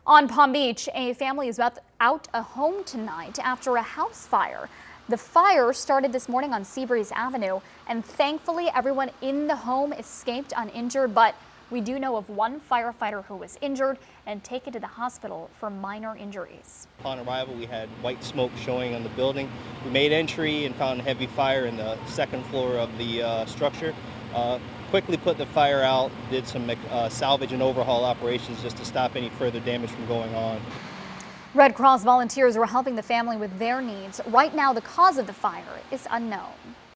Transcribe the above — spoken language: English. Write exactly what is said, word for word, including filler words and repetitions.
On Palm Beach, a family is without out a home tonight after a house fire. The fire started this morning on Seabreeze Avenue, and thankfully everyone in the home escaped uninjured, but we do know of one firefighter who was injured and taken to the hospital for minor injuries. Upon arrival, we had white smoke showing on the building. We made entry and found heavy fire in the second floor of the uh, structure. Uh, quickly put the fire out, did some uh, salvage and overhaul operations just to stop any further damage from going on. Red Cross volunteers were helping the family with their needs. Right now, the cause of the fire is unknown.